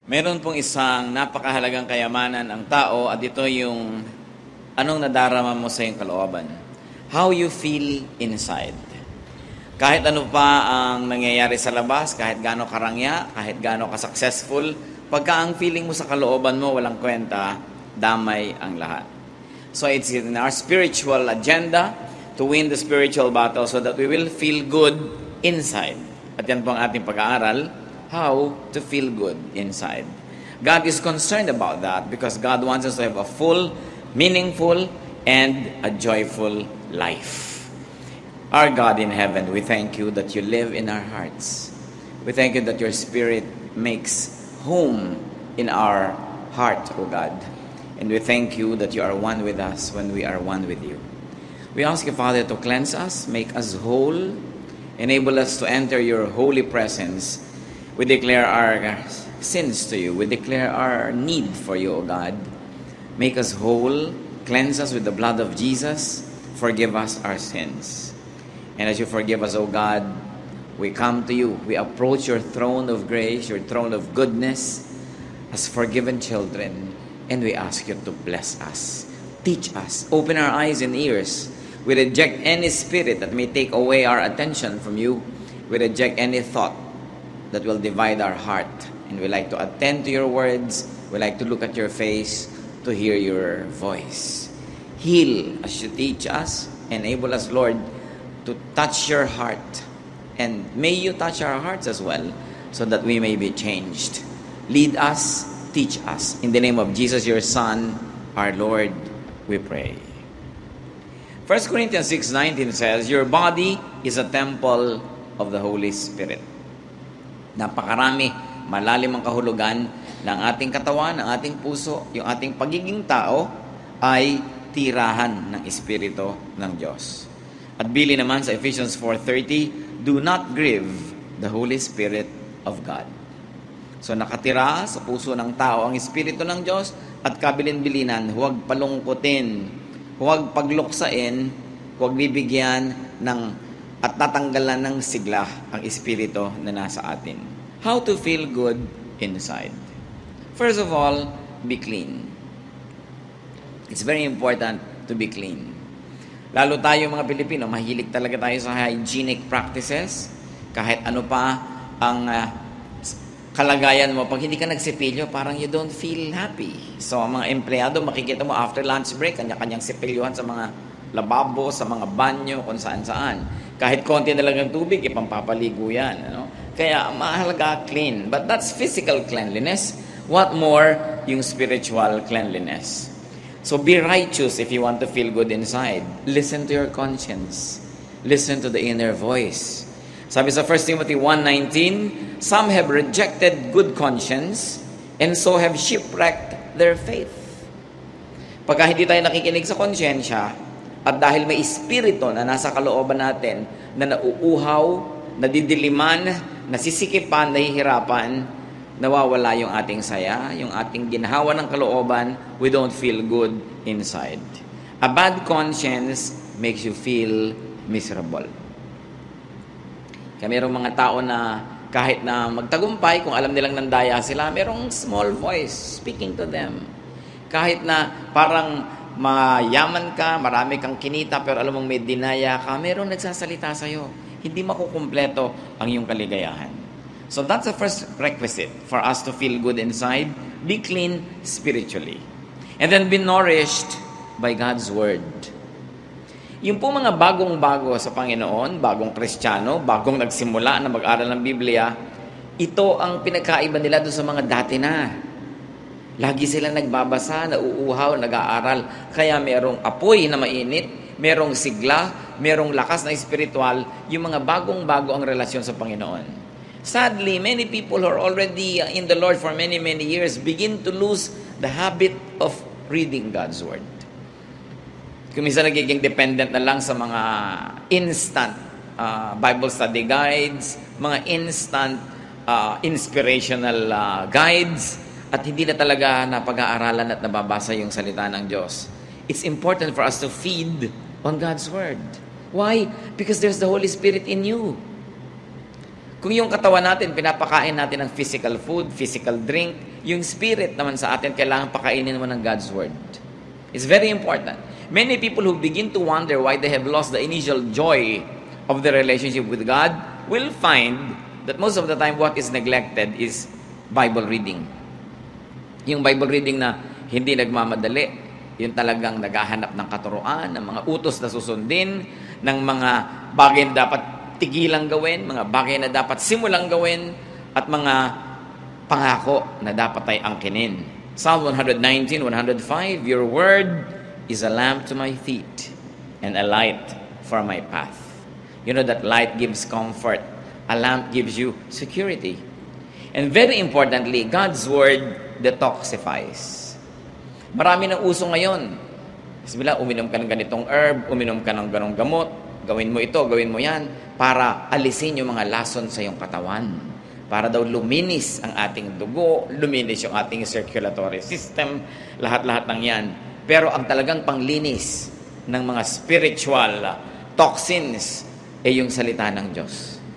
Meron pong isang napakahalagang kayamanan ang tao at ito yung anong nadarama mo sa iyong kalooban. How you feel inside. Kahit ano pa ang nangyayari sa labas, kahit gaano karangya, kahit gaano ka-successful, pagka ang feeling mo sa kalooban mo walang kwenta, damay ang lahat. So it's in our spiritual agenda to win the spiritual battle so that we will feel good inside. At yan po ang ating pag-aaral, how to feel good inside. God is concerned about that because God wants us to have a full, meaningful, and a joyful life. Our God in heaven, we thank you that you live in our hearts. We thank you that your Spirit makes home in our heart, O God. And we thank you that you are one with us when we are one with you. We ask you, Father, to cleanse us, make us whole, enable us to enter your holy presence. We declare our sins to you. We declare our need for you, O God. Make us whole. Cleanse us with the blood of Jesus. Forgive us our sins. And as you forgive us, O God, we come to you. We approach your throne of grace, your throne of goodness, as forgiven children. And we ask you to bless us. Teach us. Open our eyes and ears. We reject any spirit that may take away our attention from you. We reject any thought that will divide our heart. And we like to attend to your words. We like to look at your face to hear your voice. Heal as you teach us. Enable us, Lord, to touch your heart. And may you touch our hearts as well so that we may be changed. Lead us, teach us. In the name of Jesus, your Son, our Lord, we pray. 1 Corinthians 6:19 says, your body is a temple of the Holy Spirit. Napakarami, malalim ang kahulugan ng ating katawan, ng ating puso, yung ating pagiging tao ay tirahan ng Espiritu ng Diyos. At bili naman sa Ephesians 4:30, do not grieve the Holy Spirit of God. So nakatira sa puso ng tao ang Espiritu ng Diyos at kabilin-bilinan, huwag palungkutin, huwag pagluksain, huwag bibigyan ng at tatanggalan ng sigla ang Espiritu na nasa atin. How to feel good inside. First of all, be clean. It's very important to be clean. Lalo tayo mga Pilipino, mahilig talaga tayo sa hygienic practices. Kahit ano pa ang kalagayan mo, pag hindi ka nagsipilyo, parang you don't feel happy. So, ang mga empleyado, makikita mo after lunch break, kanya-kanyang sipilyohan sa mga lababo, sa mga banyo, kung saan-saan. Kahit konti na lang ng tubig, ipampapaligo yan. Ano? Kaya, mahalaga clean. But that's physical cleanliness. What more, yung spiritual cleanliness. So, be righteous if you want to feel good inside. Listen to your conscience. Listen to the inner voice. Sabi sa 1 Timothy 1:19, some have rejected good conscience and so have shipwrecked their faith. Pagka hindi tayo nakikinig sa konsyensya, at dahil may espiritu na nasa kalooban natin na nauuhaw, nadidiliman, nasisikipan, nahihirapan, nawawala yung ating saya, yung ating ginhawa ng kalooban, we don't feel good inside. A bad conscience makes you feel miserable. Kaya mayroong mga tao na kahit na magtagumpay, kung alam nilang nandaya sila, mayroong small voice speaking to them. Kahit na parang mayaman ka, marami kang kinita, pero alam mong may dinaya ka, mayroong nagsasalita sa'yo. Hindi makukumpleto ang iyong kaligayahan. So that's the first requisite for us to feel good inside. Be clean spiritually. And then be nourished by God's Word. Yung po mga bagong-bago sa Panginoon, bagong Kristiyano, bagong nagsimula na mag-aral ng Biblia, ito ang pinakaiba nila doon sa mga dati na. Lagi silang nagbabasa, nauuhaw, nag-aaral. Kaya merong apoy na mainit, merong sigla, merong lakas na espiritual, yung mga bagong-bago ang relasyon sa Panginoon. Sadly, many people who are already in the Lord for many, many years begin to lose the habit of reading God's Word. Kung minsan nagiging dependent na lang sa mga instant Bible study guides, mga instant inspirational guides, at hindi na talaga napag-aaralan at nababasa yung salita ng Diyos. It's important for us to feed on God's Word. Why? Because there's the Holy Spirit in you. Kung yung katawan natin, pinapakain natin ng physical food, physical drink, yung spirit naman sa atin, kailangan pakainin mo ng God's Word. It's very important. Many people who begin to wonder why they have lost the initial joy of the relationship with God will find that most of the time what is neglected is Bible reading. Yung Bible reading na hindi nagmamadali, yung talagang naghahanap ng katuruan, ng mga utos na susundin, ng mga bagay na dapat tigilang gawin, mga bagay na dapat simulang gawin, at mga pangako na dapat ay angkinin. Psalm 119, 105, Your word is a lamp to my feet and a light for my path. You know that light gives comfort. A lamp gives you security. And very importantly, God's word detoxifies. Marami ng uso ngayon. Bismillah, uminom ka ng ganitong herb, uminom ka ng ganong gamot, gawin mo ito, gawin mo yan, para alisin yung mga lason sa iyong katawan. Para daw luminis ang ating dugo, luminis yung ating circulatory system, lahat-lahat ng yan. Pero ang talagang panglinis ng mga spiritual toxins ay yung salita ng Diyos.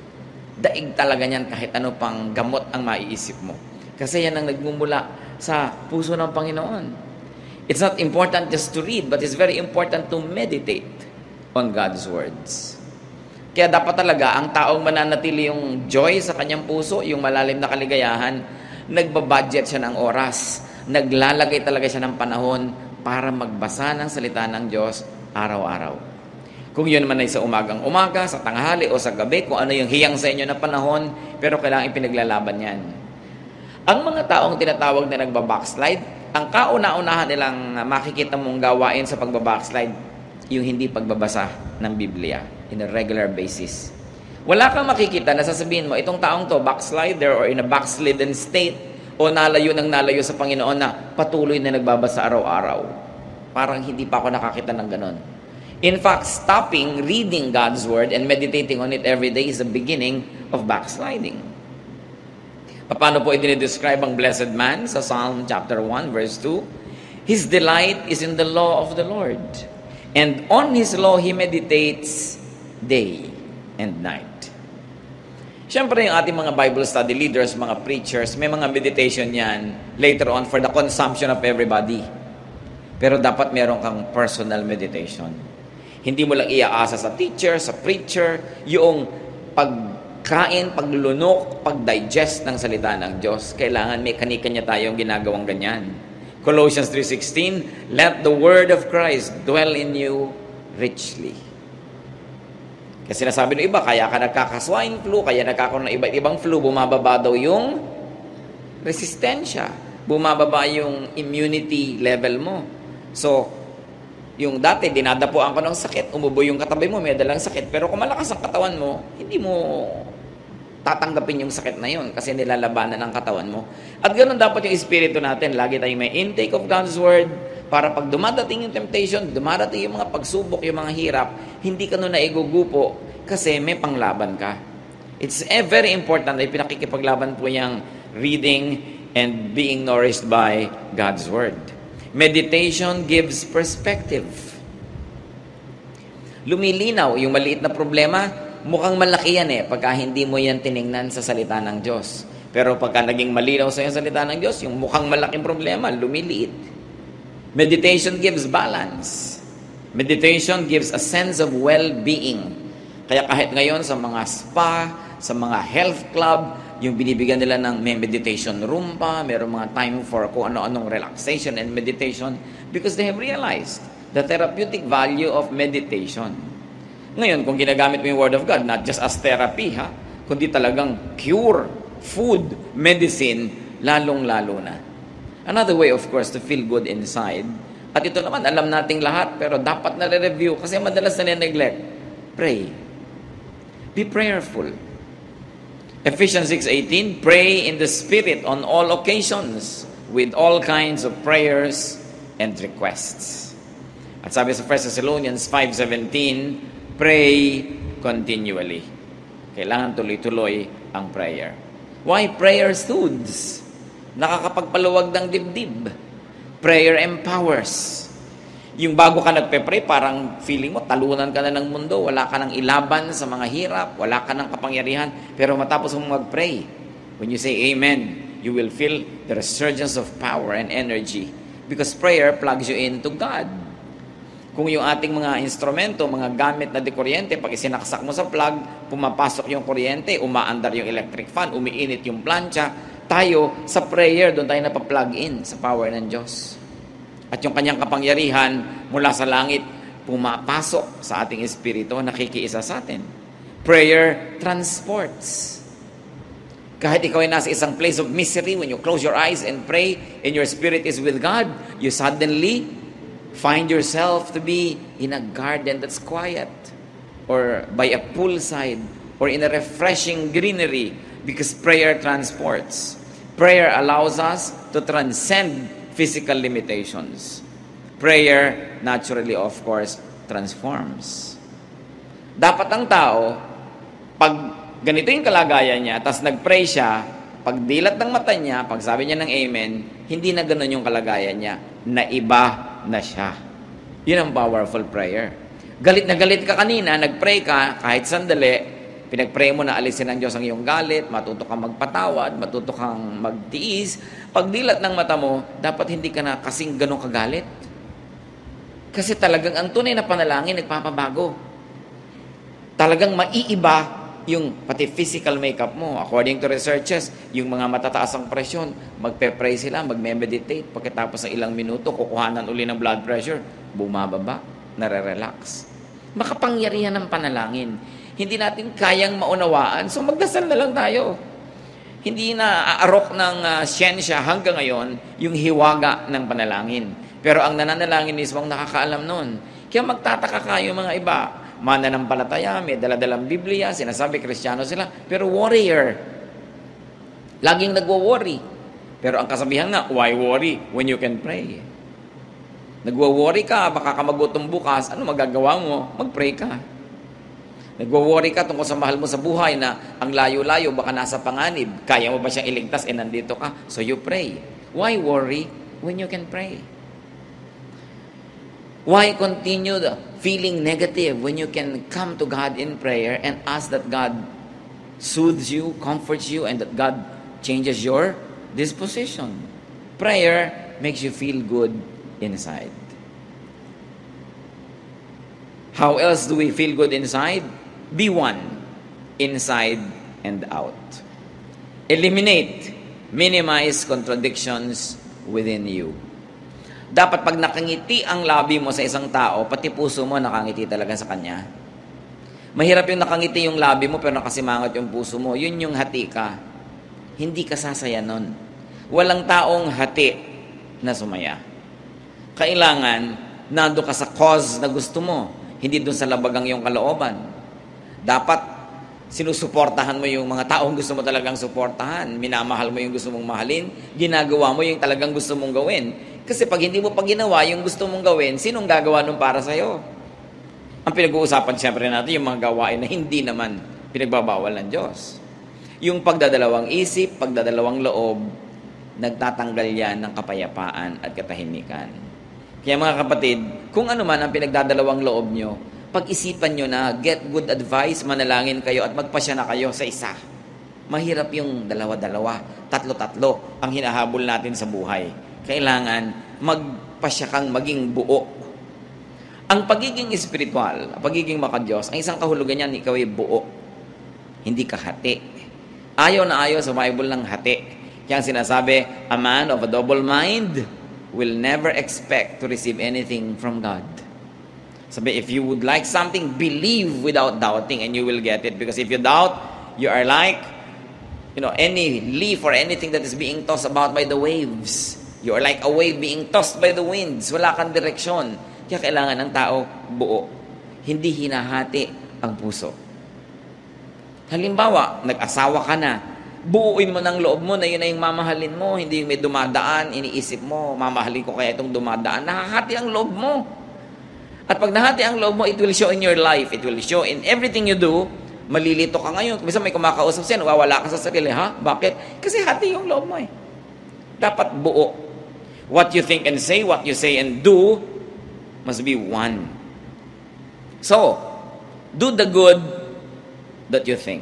Daig talaga niyan kahit ano pang gamot ang maiisip mo. Kasi yan ang nagmumula sa puso ng Panginoon. It's not important just to read, but it's very important to meditate on God's words. Kaya dapat talaga ang taong mananatili yung joy sa kanyang puso, yung malalim na kaligayahan, nagbabudget siya ng oras, naglalagay talaga siya ng panahon para magbasa ng salita ng Diyos araw-araw. Kung yun man ay sa umagang-umaga, sa tanghali o sa gabi, kung ano yung hiyang sa inyo na panahon, pero kailangan ipinaglalaban yan. Ang mga taong tinatawag na nagbabackslide, ang kauna-unahan nilang makikita mong gawain sa pagbabackslide, yung hindi pagbabasa ng Biblia in a regular basis. Wala kang makikita na sasabihin mo, itong taong to, backslider or in a backslidden state, o nalayo sa Panginoon na patuloy na nagbabasa araw-araw. Parang hindi pa ako nakakita ng ganon. In fact, stopping reading God's Word and meditating on it every day is the beginning of backsliding. Paano po i-describe ang blessed man sa Psalm chapter 1, verse 2? His delight is in the law of the Lord, and on His law He meditates day and night. Siyempre, yung ating mga Bible study leaders, mga preachers, may mga meditation yan later on for the consumption of everybody. Pero dapat meron kang personal meditation. Hindi mo lang iaasa sa teacher, sa preacher, yung pagkain, paglunok, pagdigest ng salita ng Diyos. Kailangan may kanya-kanya tayong ginagawang ganyan. Colossians 3:16, let the word of Christ dwell in you richly. Kasi sinasabi ng iba, kaya ka nagkaka-swine flu, kaya nagkakaroon ng iba't ibang flu, bumababa daw yung resistensya, bumababa yung immunity level mo. So, yung dati, dinadapuan ko ng sakit, umubo yung katabi mo, may dalang sakit, pero kung malakas ang katawan mo, hindi mo tatanggapin yung sakit na yun kasi nilalabanan ng katawan mo. At ganoon dapat yung espiritu natin. Lagi tayong may intake of God's Word para pag dumadating yung temptation, dumadating yung mga pagsubok, yung mga hirap, hindi ka nun naigugupo kasi may panglaban ka. It's very important na pinakikipaglaban po yung reading and being nourished by God's Word. Meditation gives perspective. Lumilinaw yung maliit na problema, mukhang malaki yan pagka hindi mo yan tiningnan sa salita ng Diyos. Pero pagka naging malinaw sa yung salita ng Diyos, yung mukhang malaking problema, lumiliit. Meditation gives balance. Meditation gives a sense of well-being. Kaya kahit ngayon sa mga spa, sa mga health club, yung binibigyan nila ng may meditation room pa, mayroong mga time for kung ano-anong relaxation and meditation because they have realized the therapeutic value of meditation. Ngayon, kung ginagamit mo yung Word of God, not just as therapy, kundi talagang cure, food, medicine, lalong-lalo na. Another way, of course, to feel good inside, at ito naman, alam nating lahat, pero dapat na-review kasi madalas na neglect. Pray. Be prayerful. Ephesians 6:18, pray in the Spirit on all occasions with all kinds of prayers and requests. At sabi sa 1 Thessalonians 5:17, pray continually. Kailangan tuloy-tuloy ang prayer. Why prayer soothes? Nakakapagpaluwag ng dibdib. Prayer empowers. Yung bago ka nagpe-pray, parang feeling mo, talunan ka na ng mundo, wala ka nang ilaban sa mga hirap, wala ka nang kapangyarihan, pero matapos mong mag-pray, when you say amen, you will feel the resurgence of power and energy because prayer plugs you into God. Kung yung ating mga instrumento, mga gamit na dekuryente, pag isinaksak mo sa plug, pumapasok yung kuryente, umaandar yung electric fan, umiinit yung plancha, tayo sa prayer, doon tayo napaplug in sa power ng Diyos. At yung kanyang kapangyarihan mula sa langit, pumapasok sa ating espiritu, nakikiisa sa atin. Prayer transports. Kahit ikaw ay nasa isang place of misery, when you close your eyes and pray, and your spirit is with God, you suddenly find yourself to be in a garden that's quiet, or by a poolside, or in a refreshing greenery, because prayer transports. Prayer allows us to transcend physical limitations. Prayer, naturally, of course, transforms. Dapat ang tao, pag ganito yung kalagayan niya, tapos nag-pray siya, pag dilat ng mata niya, pag sabi niya ng amen, hindi na ganun yung kalagayan niya, naiba na siya. Yun ang powerful prayer. Galit na galit ka kanina, nag-pray ka, kahit sandali, pinag-pray mo na alisin ng Diyos ang iyong galit, matuto kang magpatawad, matuto kang magtiis. Pag dilat ng mata mo, dapat hindi ka na kasing ganun kagalit. Kasi talagang ang tunay na panalangin, nagpapabago. Talagang maiiba yung pati physical makeup mo. According to researchers, yung mga matataas ang presyon, magpe-pray sila, magme-meditate. Pagkatapos ng ilang minuto, kukuhanan uli ng blood pressure, bumababa, nare-relax. Makapangyarihan ng panalangin. Hindi natin kayang maunawaan, so magdasal na lang tayo. Hindi na aarok ng siyensya hanggang ngayon yung hiwaga ng panalangin. Pero ang nananalangin mismo ang nakakaalam nun. Kaya magtataka kayo mga iba. Mananampalataya, may daladalang Biblia, sinasabi Kristiyano sila, pero warrior. Laging nagwo-worry. Pero ang kasabihan nga, why worry when you can pray? Nagwo-worry ka, baka ka magutom bukas, ano magagawa mo? Mag-pray ka. Nagwo-worry ka tungkol sa mahal mo sa buhay na ang layo-layo, baka nasa panganib. Kaya mo ba siyang iligtas? Nandito ka. So you pray. Why worry when you can pray? Why continue feeling negative when you can come to God in prayer and ask that God soothes you, comforts you, and that God changes your disposition? Prayer makes you feel good inside. How else do we feel good inside? Be one, inside and out. Eliminate, minimize contradictions within you. Dapat pag nakangiti ang labi mo sa isang tao, pati puso mo nakangiti talaga sa kanya. Mahirap yung nakangiti yung labi mo pero nakasimangot yung puso mo. Yun yung hati ka. Hindi ka sasaya nun. Walang taong hati na sumaya. Kailangan, nando ka sa cause na gusto mo. Hindi dun sa labagang yung kalooban. Dapat sinusuportahan mo yung mga taong gusto mo talagang suportahan. Minamahal mo yung gusto mong mahalin. Ginagawa mo yung talagang gusto mong gawin. Kasi pag hindi mo pa ginawa yung gusto mong gawin, sinong gagawa nun para sa'yo? Ang pinag-uusapan siyempre natin yung mga gawain na hindi naman pinagbabawal ng Diyos. Yung pagdadalawang isip, pagdadalawang loob, nagtatanggal yan ng kapayapaan at katahimikan. Kaya mga kapatid, kung ano man ang pinagdadalawang loob nyo, pag-isipan nyo na, get good advice, manalangin kayo at magpasya na kayo sa isa. Mahirap yung dalawa-dalawa, tatlo-tatlo ang hinahabol natin sa buhay. Kailangan magpasya kang maging buo. Ang pagiging espiritual, ang pagiging makadiyos, ang isang kahulugan niyan, ikaw ay buo. Hindi ka hati. Ayaw na ayaw sa Bible ng hati. Kaya sinasabi, a man of a double mind will never expect to receive anything from God. Sabi, if you would like something, believe without doubting and you will get it. Because if you doubt, you are like, any leaf or anything that is being tossed about by the waves. You are like a wave being tossed by the winds. Wala kang direksyon. Kaya kailangan ng tao buo. Hindi hinahati ang puso. Halimbawa, nag-asawa ka na. Buuin mo ng loob mo na yun ay yung mamahalin mo. Hindi yung may dumadaan, iniisip mo, mamahalin ko kaya itong dumadaan. Nakahati ang loob mo. At pag nahati ang loob mo, it will show in your life. It will show in everything you do. Malilito ka ngayon. Minsan may kumakausap siya, wawala ka sa sarili. Ha? Bakit? Kasi hati yung loob mo eh. Dapat buo. What you think and say, what you say and do, Must be one. So, do the good that you think.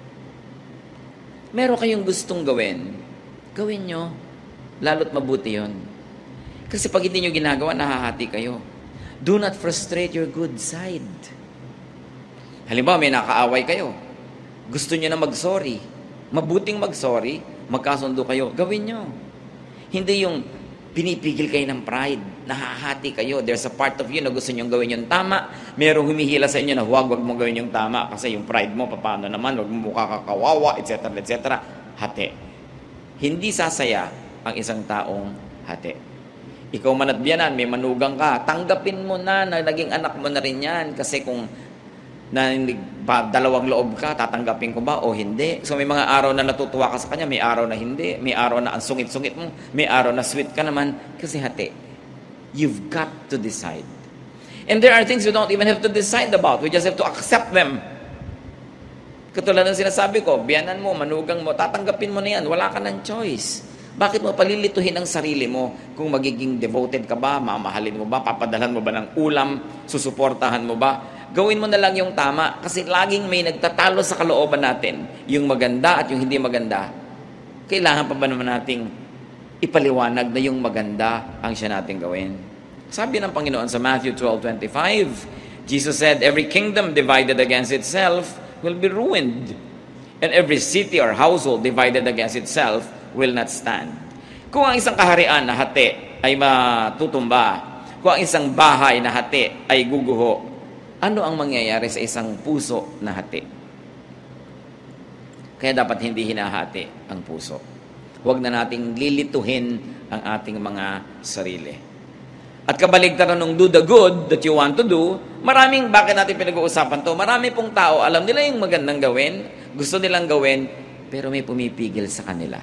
Meron kayong gustong gawin, gawin nyo. Lalo't mabuti yon. Kasi pag hindi nyo ginagawa, nahahati kayo. Do not frustrate your good side. Halimbawa, may nakaaway kayo. Gusto nyo na mag-sorry. Mabuting mag-sorry, magkasundo kayo. Gawin nyo. Hindi yung pinipigil kayo ng pride. Nahahati kayo. There's a part of you na gusto nyo gawin yung tama. Merong humihila sa inyo na huwag mo gawin yung tama kasi yung pride mo, paano naman, huwag mo mukha kakawawa, etc. etc. Hati. Hindi sasaya ang isang taong hati. Ikaw man at biyanan, may manugang ka, tanggapin mo na naging anak mo na rin yan. Kasi kung dalawang loob ka, tatanggapin ko ba o hindi? So may mga araw na natutuwa ka sa kanya, may araw na hindi, may araw na ang sungit-sungit mo, may araw na sweet ka naman, kasi hati. You've got to decide. And there are things you don't even have to decide about. We just have to accept them. Katulad ng sinasabi ko, biyanan mo, manugang mo, tatanggapin mo na yan, wala ka ng choice. Bakit mo palilituhin ang sarili mo kung magiging devoted ka ba, mamahalin mo ba, papadalhan mo ba ng ulam, susuportahan mo ba? Gawin mo na lang yung tama kasi laging may nagtatalo sa kalooban natin. Yung maganda at yung hindi maganda. Kailangan pa ba naman nating ipaliwanag na yung maganda ang siya nating gawin? Sabi ng Panginoon sa Matthew 12:25, Jesus said, every kingdom divided against itself will be ruined. And every city or household divided against itself will not stand. Kung ang isang kaharian na hati ay matutumba, kung ang isang bahay na hati ay guguho, ano ang mangyayari sa isang puso na hati? Kaya dapat hindi hinahati ang puso. Huwag na nating lilituhin ang ating mga sarili. At kabaligtaran ng do the good that you want to do, bakit natin pinag-uusapan to? Marami pong tao, alam nila yung magandang gawin, gusto nilang gawin, pero may pumipigil sa kanila.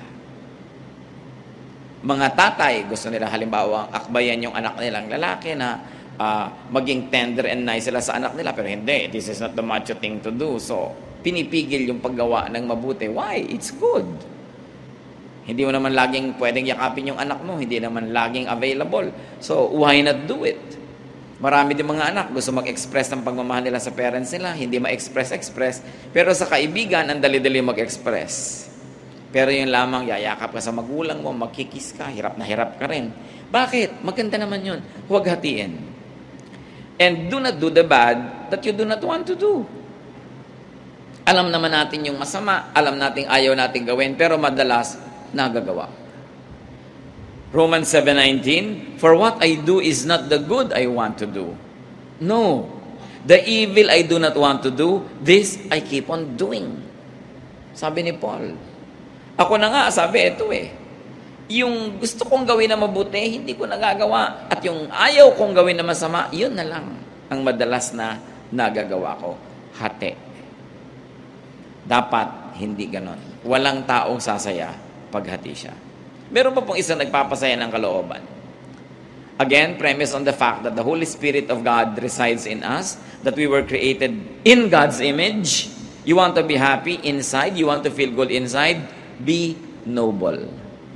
Mga tatay, gusto nila halimbawa akbayan yung anak nilang lalaki na maging tender and nice sila sa anak nila, pero hindi, this is not the macho thing to do. So, pinipigil yung paggawa ng mabuti. Why? It's good. Hindi mo naman laging pwedeng yakapin yung anak mo, hindi naman laging available. So, why not do it? Marami din mga anak gusto mag-express ng pagmamahal nila sa parents nila, hindi ma-express, pero sa kaibigan, ang dali-dali mag-express. Pero yun lamang, yayakap ka sa magulang mo, magkikis ka, hirap na hirap ka rin. Bakit? Maganda naman yun. Huwag hatiin. And do not do the bad that you do not want to do. Alam naman natin yung masama, alam natin ayaw natin gawin, pero madalas nagagawa. Romans 7:19, for what I do is not the good I want to do. No. The evil I do not want to do, this I keep on doing. Sabi ni Paul. Ako na nga, sabi, ito yung gusto kong gawin na mabuti, hindi ko nagagawa. At yung ayaw kong gawin na masama, yun na lang ang madalas na nagagawa ko. Hati. Dapat hindi ganon. Walang taong sasaya paghati siya. Meron pa pong isang nagpapasaya ng kalooban. Again, premise on the fact that the Holy Spirit of God resides in us, that we were created in God's image. You want to be happy inside, you want to feel good inside, be noble.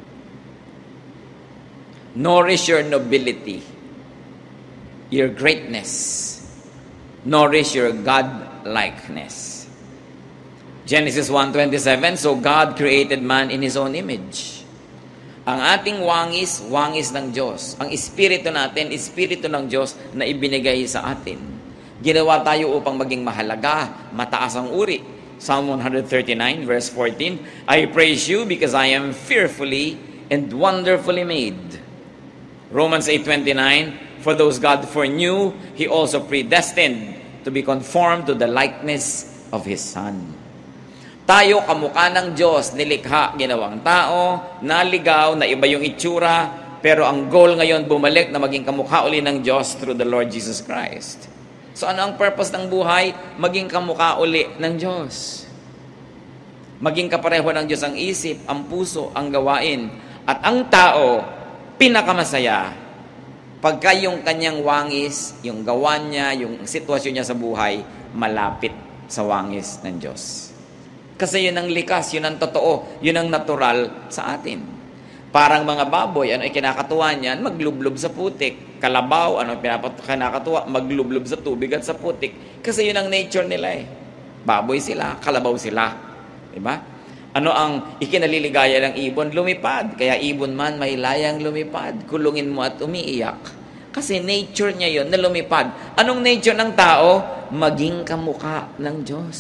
Nourish your nobility, your greatness. Nourish your God-likeness. Genesis 1:27, so God created man in His own image. Ang ating wangis, wangis ng Diyos. Ang espiritu natin, espiritu ng Diyos na ibinigay sa atin. Ginawa tayo upang maging mahalaga, mataas ang uri. Psalm 139 verse 14, I praise you because I am fearfully and wonderfully made. Romans 8:29, for those God foreknew, He also predestined to be conformed to the likeness of His Son. Tayo, kamukha ng Diyos, nilikha, ginawang tao, naligaw, na iba yung itsura, pero ang goal ngayon, bumalik na maging kamukha uli ng Diyos through the Lord Jesus Christ. So ano ang purpose ng buhay? Maging kamukha uli ng Diyos. Maging kapareho ng Diyos ang isip, ang puso, ang gawain. At ang tao, pinakamasaya, pagka yung kanyang wangis, yung gawa niya, yung sitwasyon niya sa buhay, malapit sa wangis ng Diyos. Kasi yun ang likas, yun ang totoo, yun ang natural sa atin. Parang mga baboy, ano ay kinakatuwa niyan? Maglublob sa putik. Kalabaw, ano kinakatuwa? Maglublob sa tubig at sa putik. Kasi yun ang nature nila eh. Baboy sila, kalabaw sila. Diba? Ano ang ikinaliligaya ng ibon? Lumipad. Kaya ibon man may layang lumipad. Kulungin mo at umiiyak. Kasi nature niya yon na lumipad. Anong nature ng tao? Maging kamukha ng Diyos.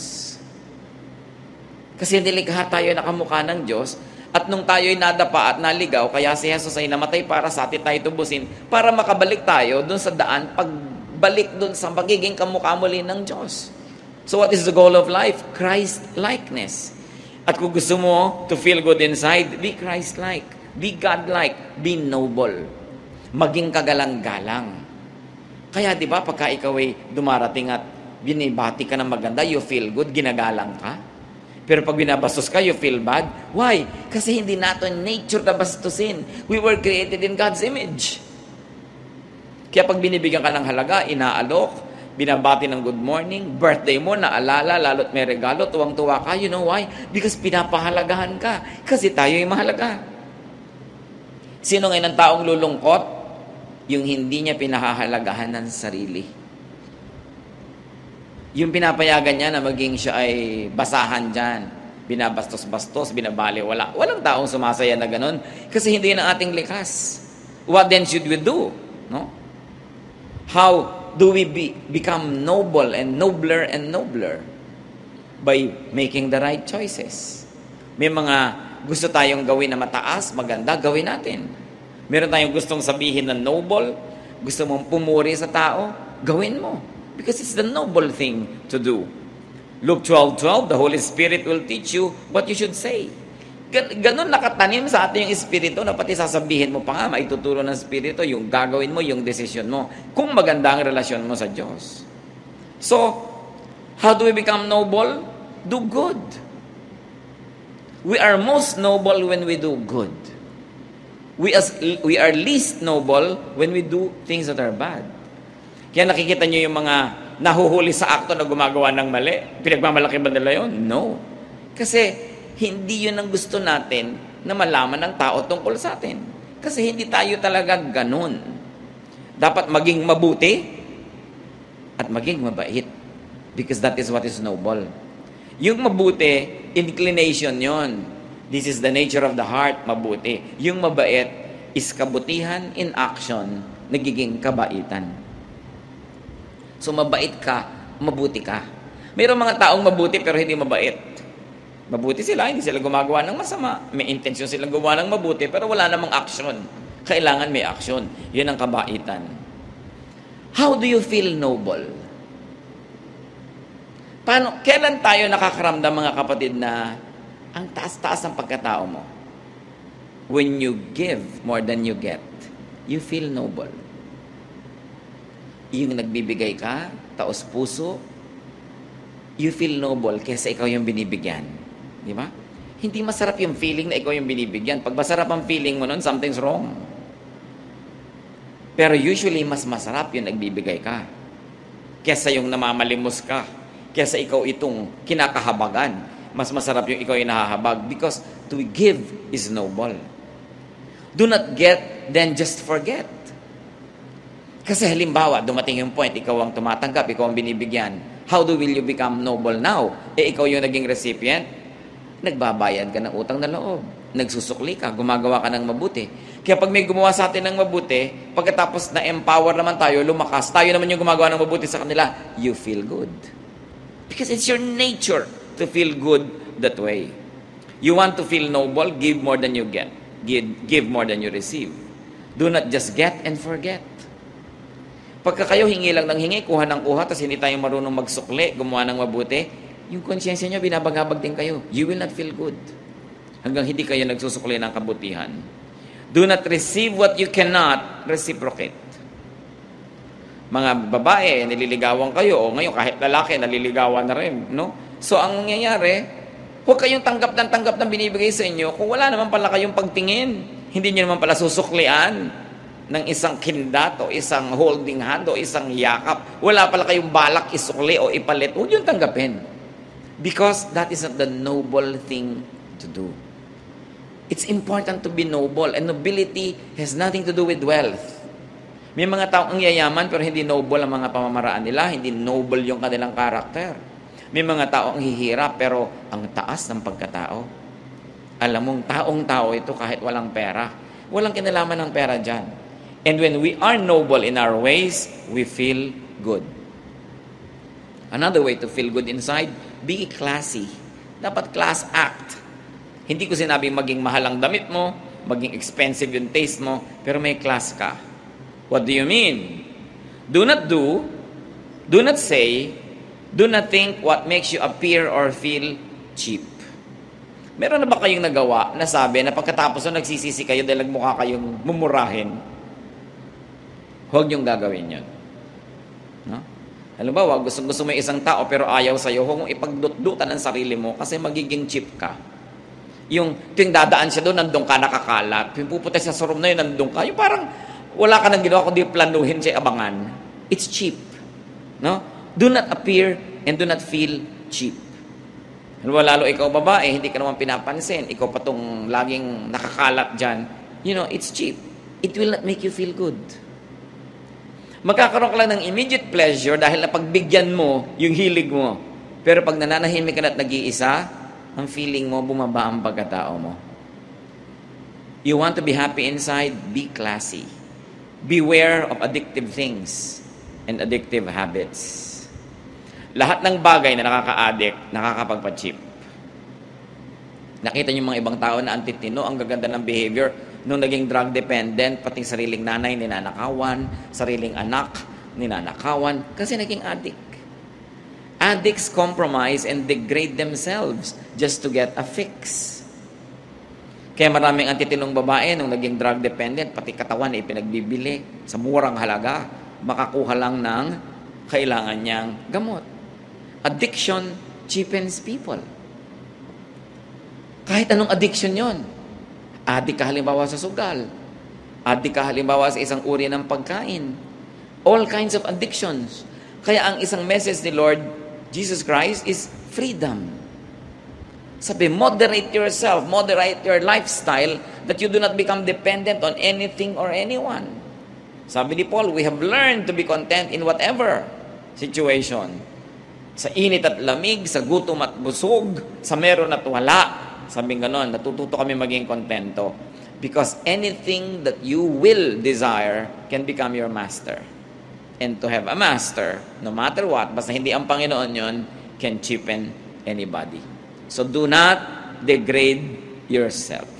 Kasi nilikha tayo na kamukha ng Diyos. At nung tayo'y nadapa at naligaw, kaya si Jesus ay namatay para sa atin tayo tubusin, para makabalik tayo dun sa daan, pagbalik dun sa pagiging kamukha muli ng Diyos. So what is the goal of life? Christ-likeness. At kung gusto mo to feel good inside, be Christ-like, be God-like, be noble. Maging kagalang-galang. Kaya di ba pagka ikaw ay dumarating at binibati ka ng maganda, you feel good, ginagalang ka? Pero pag binabastos ka, you feel bad. Why? Kasi hindi natin nature na bastusin. We were created in God's image. Kaya pag binibigyan ka ng halaga, inaalok, binabati ng good morning, birthday mo, naalala, lalo't may regalo, tuwang-tuwa ka. You know why? Because pinapahalagahan ka. Kasi tayo ay mahalaga. Sino ngayon ang taong lulungkot? Yung hindi niya pinahahalagahan ng sarili. Yung pinapayagan niya na maging siya ay basahan dyan. Binabastos-bastos, binabali, wala. Walang taong sumasaya na ganun. Kasi hindi yun ang ating likas. What then should we do? No? How do we become noble and nobler? By making the right choices. May mga gusto tayong gawin na mataas, maganda, gawin natin. Meron tayong gustong sabihin na noble, gusto mong pumuri sa tao, gawin mo. Because it's the noble thing to do. Luke 12:12, the Holy Spirit will teach you what you should say. Ganon nakatanim sa atin yung Espiritu na pati sasabihin mo pa nga, maituturo ng Espiritu, yung gagawin mo, yung desisyon mo, kung maganda ang relasyon mo sa Diyos. So, how do we become noble? Do good. We are most noble when we do good. We are least noble when we do things that are bad. Kaya nakikita nyo yung mga nahuhuli sa akto na gumagawa ng mali. Pinagmamalaki ba nila yun? No. Kasi hindi yun ang gusto natin na malaman ng tao tungkol sa atin. Kasi hindi tayo talaga ganun. Dapat maging mabuti at maging mabait. Because that is what is noble. Yung mabuti, inclination yon. This is the nature of the heart, mabuti. Yung mabait is kabutihan in action, nagiging kabaitan. So, mabait ka, mabuti ka. Mayroong mga taong mabuti pero hindi mabait. Mabuti sila, hindi sila gumagawa ng masama. May intensyon silang gumawa ng mabuti pero wala namang action. Kailangan may action. Yun ang kabaitan. How do you feel noble? Kailan tayo nakakaramdam, mga kapatid, na ang taas-taas ng pagkatao mo? When you give more than you get, you feel noble. Yung nagbibigay ka, taos puso, you feel noble kaysa ikaw yung binibigyan. Di ba? Hindi masarap yung feeling na ikaw yung binibigyan. Pag masarap ang feeling mo nun, something's wrong. Pero usually, mas masarap yung nagbibigay ka kaysa yung namamalimos ka, kaysa ikaw itong kinakahabagan. Mas masarap yung ikaw yung nahahabag because to give is noble. Do not get, then just forget. Kasi halimbawa, dumating yung point, ikaw ang tumatanggap, ikaw ang binibigyan. How will you become noble now? Ikaw yung naging recipient, nagbabayad ka ng utang na loob. Nagsusukli ka, gumagawa ka ng mabuti. Kaya pag may gumawa sa atin ng mabuti, pagkatapos na-empower naman tayo, lumakas, tayo naman yung gumagawa ng mabuti sa kanila, you feel good. Because it's your nature to feel good that way. You want to feel noble, give more than you get. Give more than you receive. Do not just get and forget. Pagka kayo hingi lang ng hingi, kuha ng kuha, tapos hindi tayo marunong magsukli, gumawa ng mabuti, yung konsyensya nyo, binabagabag din kayo. You will not feel good. Hanggang hindi kayo nagsusukli ng kabutihan. Do not receive what you cannot reciprocate. Mga babae, nililigawan kayo, o ngayon kahit lalaki, naliligawan na rin. No? So, ang nangyayari, huwag kayong tanggap ng binibigay sa inyo kung wala naman pala kayong pagtingin. Hindi nyo naman pala susuklian ng isang kindat o isang holding hand o isang yakap. Wala pala kayong balak isukli o ipalit. Huwag yung tanggapin. Because that is not the noble thing to do. It's important to be noble, and nobility has nothing to do with wealth. May mga taong yayaman pero hindi noble ang mga pamamaraan nila, hindi noble yung kanilang karakter. May mga taong hihirap pero ang taas ng pagkatao. Alam mong taong-tao ito kahit walang pera. Walang kinalaman ng pera dyan. And when we are noble in our ways, we feel good. Another way to feel good inside, be classy. Dapat class act. Hindi ko sinabing maging mahal ang damit mo, maging expensive yung taste mo, pero may class ka. What do you mean? Do not do not say, do not think what makes you appear or feel cheap. Meron na ba kayong nagawa na sabi na pagkatapos na nagsisisi kayo dahil nagmukha kayong mumurahin? Huwag niyong gagawin yun. No? Halimbawa, gusto mo isang tao pero ayaw sa'yo, huwag mong ipagdutdutan ang sarili mo kasi magiging cheap ka. Yung dadaan siya doon, nandun ka nakakalat. Yung pupunta sa room na yun, nandun ka. Yung parang wala ka nang ginawa kundi planuhin siya abangan. It's cheap. No? Do not appear and do not feel cheap. Lalo ikaw babae, hindi ka naman pinapansin. Ikaw pa tong laging nakakalat dyan. You know, it's cheap. It will not make you feel good. Magkakaroon ka lang ng immediate pleasure dahil napagbigyan mo yung hilig mo. Pero pag nananahimik ka na at nag-iisa, ang feeling mo, bumaba ang pagkatao mo. You want to be happy inside? Be classy. Beware of addictive things and addictive habits. Lahat ng bagay na nakaka-addict, nakakapagpa-cheap. Nakita niyo mga ibang tao na antitino, ang gaganda ng behavior, nung naging drug dependent, pati sariling nanay ninanakawan, sariling anak ninanakawan, kasi naging addict. Addicts compromise and degrade themselves just to get a fix. Kaya maraming antitinong babae nung naging drug dependent, pati katawan ay pinagbibili sa murang halaga, makakuha lang ng kailangan niyang gamot. Addiction cheapens people. Kahit anong addiction yon. Addict ka halimbawa sa sugal. Addict ka halimbawa sa isang uri ng pagkain. All kinds of addictions. Kaya ang isang message ni Lord Jesus Christ is freedom. Sabi, moderate yourself, moderate your lifestyle that you do not become dependent on anything or anyone. Sabi ni Paul, we have learned to be content in whatever situation. Sa init at lamig, sa gutom at busog, sa meron at wala. Sabi ganon, natututo kami maging kontento. Because anything that you will desire can become your master. And to have a master, no matter what, basta hindi ang Panginoon yon, can cheapen anybody. So do not degrade yourself.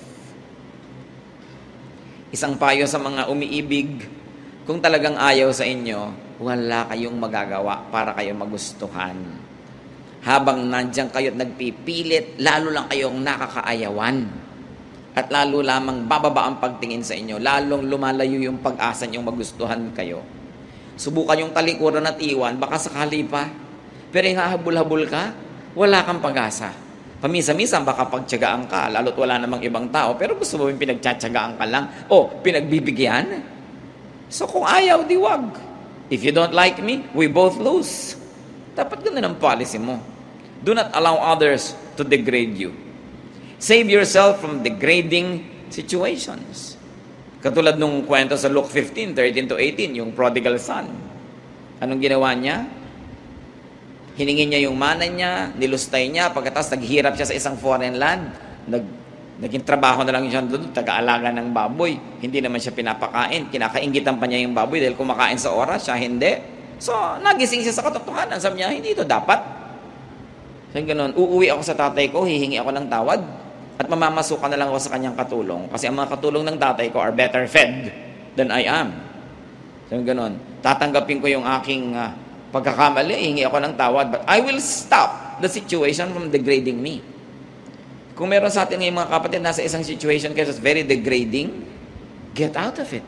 Isang payo sa mga umiibig, kung talagang ayaw sa inyo, wala kayong magagawa para kayo magustuhan. Habang nandiyan kayo at nagpipilit, lalo lang kayong nakakaayawan. At lalo lamang bababa ang pagtingin sa inyo, lalong lumalayo yung pag-asa niyong magustuhan kayo. Subukan yung talikuran at iwan, baka sakali pa. Pero yung hahabol-habol ka, wala kang pag-asa. Pamisa-misa, baka pagtyagaan ka, lalo't wala namang ibang tao, pero gusto mo yung pinagtsatsagaan ka lang, o pinagbibigyan? So kung ayaw, di wag. If you don't like me, we both lose. Dapat ganun ang policy mo. Do not allow others to degrade you. Save yourself from degrading situations. Katulad nung kwento sa Luke 15:13-18, yung prodigal son. Anong ginawa niya? Hiningin niya yung mana niya, nilustay niya, pagkatapos naghirap siya sa isang foreign land, naging trabaho na lang siya doon, taga-alaga ng baboy. Hindi naman siya pinapakain, kinakaingitan pa niya yung baboy dahil kumakain sa oras, siya hindi. So, nagising siya sa katotohanan. Sabi niya, hindi ito dapat. So, ganoon, uuwi ako sa tatay ko, hihingi ako ng tawad, at mamamasukan na lang ako sa kanyang katulong. Kasi ang mga katulong ng tatay ko are better fed than I am. So, ganoon, tatanggapin ko yung aking pagkakamali, hihingi ako ng tawad, but I will stop the situation from degrading me. Kung meron sa atin ngayon mga kapatid, nasa isang situation kayo that's very degrading, get out of it.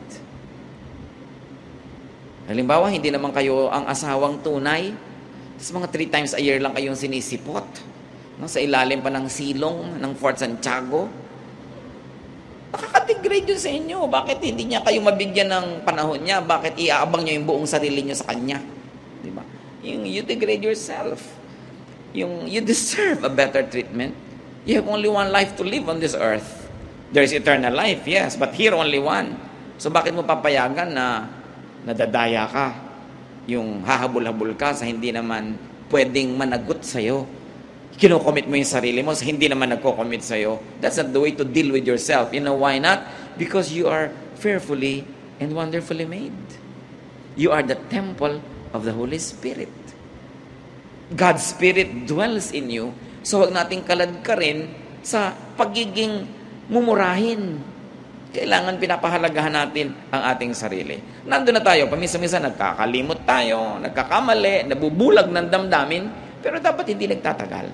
Halimbawa, hindi naman kayo ang asawang tunay, tapos mga 3 times a year lang kayong sinisipot, no, sa ilalim pa ng silong ng Fort Santiago. Nakaka-degrade yun sa inyo. Bakit hindi niya kayo mabigyan ng panahon niya? Bakit iaabang niyo yung buong sarili niyo sa kanya? Diba? You degrade yourself. You deserve a better treatment. You have only one life to live on this earth. There is eternal life, yes, but here only one. So bakit mo papayagan na nadadaya ka? Yung hahabol-habol ka sa hindi naman pwedeng managot sa'yo. Kinocommit mo yung sarili mo sa hindi naman nagko-commit sa'yo. That's not the way to deal with yourself. You know why not? Because you are fearfully and wonderfully made. You are the temple of the Holy Spirit. God's Spirit dwells in you. So huwag nating kaladkarin sa pagiging mumurahin. Kailangan pinapahalagahan natin ang ating sarili. Nandun na tayo, paminsan-minsan nagkakalimot tayo, nagkakamali, nabubulag ng damdamin, pero dapat hindi nagtatagal.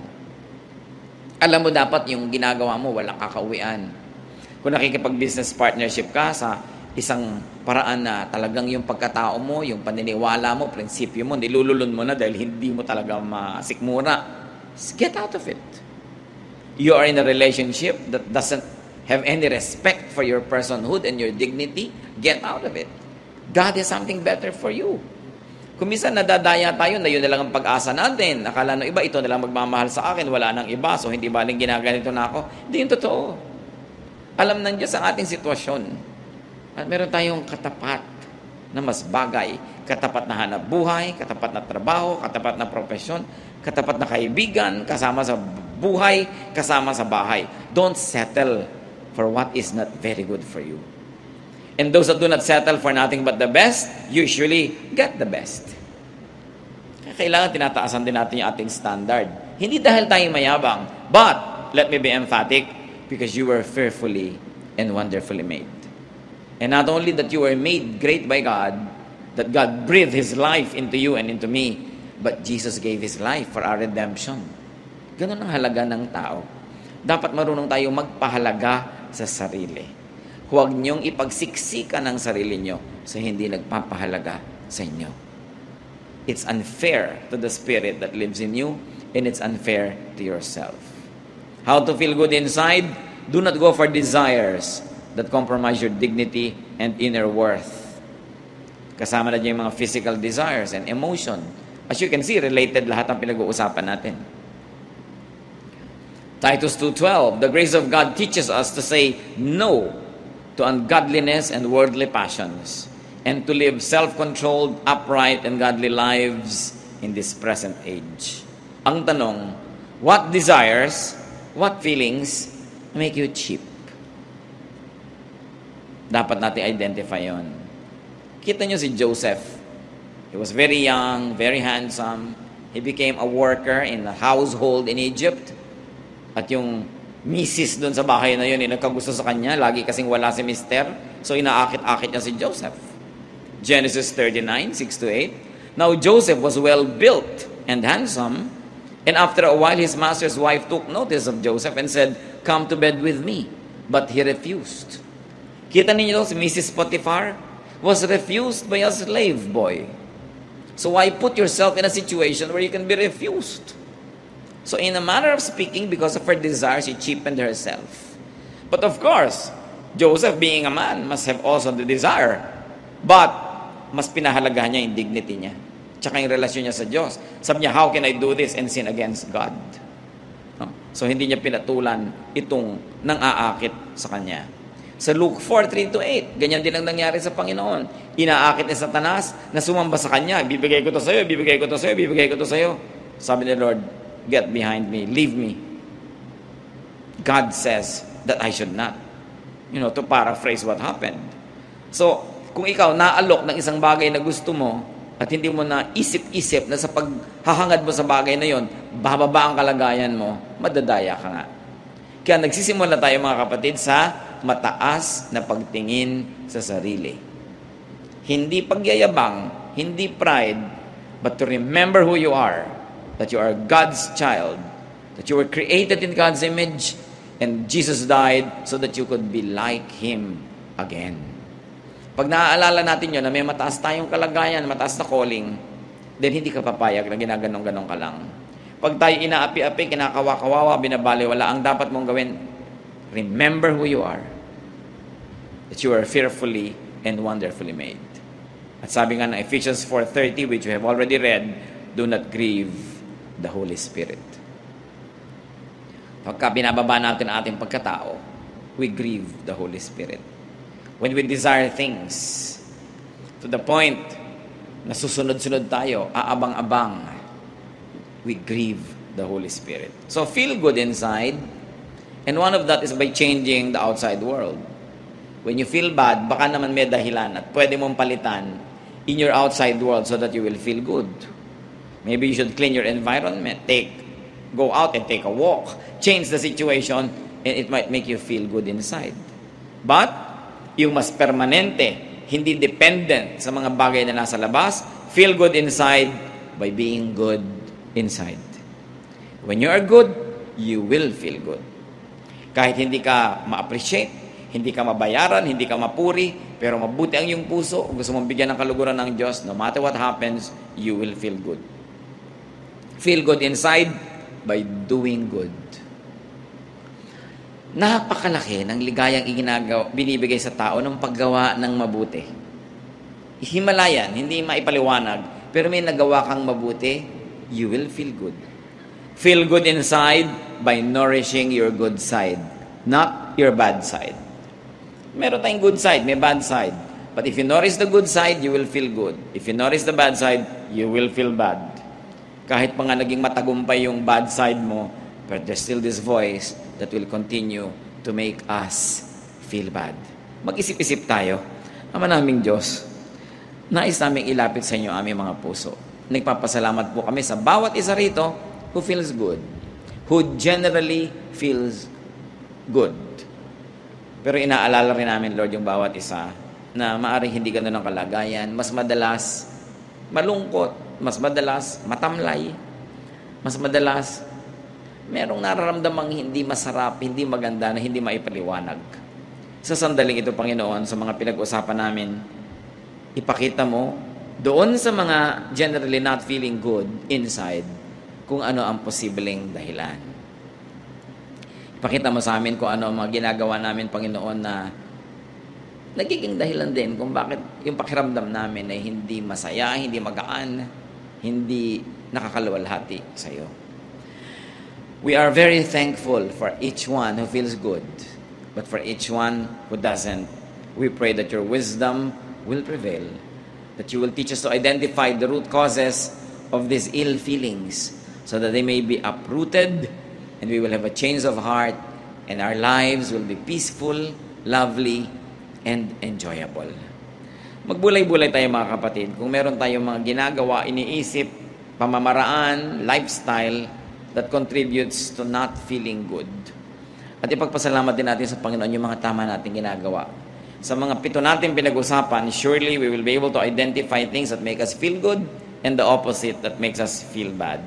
Alam mo dapat yung ginagawa mo, walang kakauwian. Kung nakikipag-business partnership ka sa isang paraan na talagang yung pagkatao mo, yung paniniwala mo, prinsipyo mo, nilululun mo na dahil hindi mo talaga masikmura. Get out of it. You are in a relationship that doesn't have any respect for your personhood and your dignity. Get out of it. God has something better for you. Kung minsan nadadaya tayo na yun na lang ang pag-asa natin. Akala ng iba, ito na lang magmamahal sa akin, wala nang iba, so hindi baling ginaganito na ako. Hindi yung totoo. Alam ng Diyos ang ating sitwasyon. At meron tayong katapat na mas bagay. Katapat na hanap buhay, katapat na trabaho, katapat na profesyon, katapat na kaibigan, kasama sa buhay, kasama sa bahay. Don't settle for what is not very good for you. And those that do not settle for nothing but the best, usually get the best. Kailangan tinataasan din natin yung ating standard. Hindi dahil tayo mayabang, but, let me be emphatic, because you were fearfully and wonderfully made. And not only that you were made great by God, that God breathed His life into you and into me, but Jesus gave His life for our redemption. Ganun ang halaga ng tao. Dapat marunong tayo magpahalaga sa sarili. Huwag niyong ipagsiksikan ang sarili niyo sa hindi nagpapahalaga sa inyo. It's unfair to the Spirit that lives in you, and it's unfair to yourself. How to feel good inside? Do not go for desires that compromise your dignity and inner worth. Kasama na dyan yung mga physical desires and emotion. As you can see, related lahat ang pinag-uusapan natin. Titus 2:12, the grace of God teaches us to say no to ungodliness and worldly passions, and to live self-controlled, upright, and godly lives in this present age. Ang tanong, what desires, what feelings make you cheap? Dapat natin identify yon. Kita nyo si Joseph. He was very young, very handsome. He became a worker in a household in Egypt. At yung misis doon sa bahay na yun, nagkagusto sa kanya, lagi kasing wala si mister. So inaakit-akit niya si Joseph. Genesis 39, 6-8. Now Joseph was well built and handsome, and after a while his master's wife took notice of Joseph and said, "Come to bed with me." But he refused. Kita ninyo si Mrs. Potiphar was refused by a slave boy. So why put yourself in a situation where you can be refused? So in a manner of speaking, because of her desire, she cheapened herself. But of course, Joseph being a man must have also the desire. But mas pinahalagahan niya yung dignity niya. Tsaka yung relasyon niya sa Diyos. Sabi niya, how can I do this and sin against God? No? So hindi niya pinatulan itong nang-aakit sa kanya. Sa Luke 4:3-8, ganyan din ang nangyari sa Panginoon. Inaakit ni Satanas na sumamba sa kanya. Bibigay ko to sa'yo, bibigay ko to sa'yo, bibigay ko to sa'yo. Sabi ni Lord, get behind me, leave me. God says that I should not. To paraphrase what happened. So, kung ikaw naalok ng isang bagay na gusto mo at hindi mo na isip-isip na sa paghahangad mo sa bagay na yon, bababa ang kalagayan mo, madadaya ka nga. Kaya nagsisimula tayo mga kapatid sa mataas na pagtingin sa sarili. Hindi pagyayabang, hindi pride, but to remember who you are, that you are God's child, that you were created in God's image, and Jesus died so that you could be like Him again. Pag naaalala natin yun, na may mataas tayong kalagayan, mataas na calling, then hindi ka papayag na ginaganong-ganong ka lang. Pag tayo inaapi-api, kinakawa-kawawa, binabaliwala, ang dapat mong gawin, remember who you are, that you are fearfully and wonderfully made. At sabi nga ng Ephesians 4:30, which we have already read, do not grieve the Holy Spirit. Pagka binababa natin ang ating pagkatao, we grieve the Holy Spirit. When we desire things to the point na susunod-sunod tayo, aabang-abang, we grieve the Holy Spirit. So feel good inside, and one of that is by changing the outside world. When you feel bad, baka naman may dahilan at pwede mong palitan in your outside world so that you will feel good. Maybe you should clean your environment, go out and take a walk, change the situation, and it might make you feel good inside. But, yung mas permanente, hindi dependent sa mga bagay na nasa labas, feel good inside by being good inside. When you are good, you will feel good. Kahit hindi ka ma-appreciate, hindi ka mabayaran, hindi ka mapuri, pero mabuti ang iyong puso, gusto mong bigyan ng kaluguran ng Diyos, no matter what happens, you will feel good. Feel good inside by doing good. Napakalaki ng ligayang binibigay sa tao ng paggawa ng mabuti. Himalayan, hindi maipaliwanag, pero may nagawa kang mabuti, you will feel good. Feel good inside by nourishing your good side, not your bad side. Meron tayong good side, may bad side. But if you nourish the good side, you will feel good. If you nourish the bad side, you will feel bad. Kahit pa nga naging matagumpay yung bad side mo, but there's still this voice that will continue to make us feel bad. Mag-isip-isip tayo. Ama naming Diyos, nais naming ilapit sa inyo aming mga puso. Nagpapasalamat po kami sa bawat isa rito who feels good, who generally feels good. Pero inaalala rin namin, Lord, yung bawat isa na maaaring hindi ganun ang kalagayan, mas madalas malungkot, mas madalas matamlay, mas madalas merong nararamdamang hindi masarap, hindi maganda, na hindi maipaliwanag. Sa sandaling ito, Panginoon, sa mga pinag-usapan namin, ipakita mo doon sa mga generally not feeling good inside kung ano ang posibleng dahilan. Ipakita mo sa amin kung ano ang mga ginagawa namin, Panginoon, na nagiging dahilan din kung bakit yung pakiramdam namin ay hindi masaya, hindi magaan, hindi nakakaluwalhati sa iyo. We are very thankful for each one who feels good, but for each one who doesn't, we pray that your wisdom will prevail, that you will teach us to identify the root causes of these ill feelings so that they may be uprooted and we will have a change of heart and our lives will be peaceful, lovely, and enjoyable. Magbulay-bulay tayo mga kapatid. Kung meron tayong mga ginagawa, iniisip, pamamaraan, lifestyle that contributes to not feeling good. At ipagpasalamat din natin sa Panginoon yung mga tama nating ginagawa. Sa mga 7 natin pinag-usapan, surely we will be able to identify things that make us feel good and the opposite that makes us feel bad.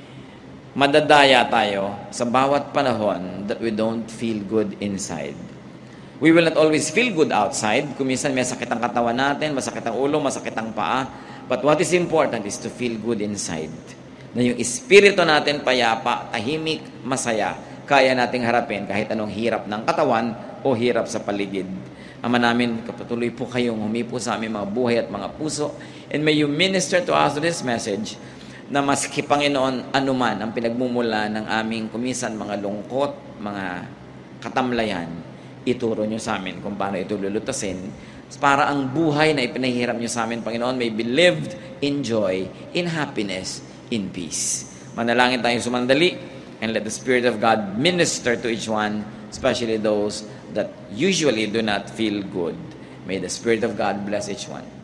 Madadaya tayo sa bawat panahon that we don't feel good inside. We will not always feel good outside. Kung minsan may sakit ang katawan natin, masakit ang ulo, masakit ang paa. But what is important is to feel good inside. Na yung espiritu natin payapa, tahimik, masaya, kaya nating harapin kahit anong hirap ng katawan o hirap sa paligid. Ama namin, kapatuloy po kayong humipo sa aming mga buhay at mga puso. And may you minister to us this message na maski Panginoon anuman ang pinagmumula ng aming kumisan mga lungkot, mga katamlayan, ituro nyo sa amin kung paano ito lulutasin para ang buhay na ipinahiram nyo sa amin, Panginoon, may be lived in joy, in happiness, in peace. Manalangin tayong sumandali and let the Spirit of God minister to each one, especially those that usually do not feel good. May the Spirit of God bless each one.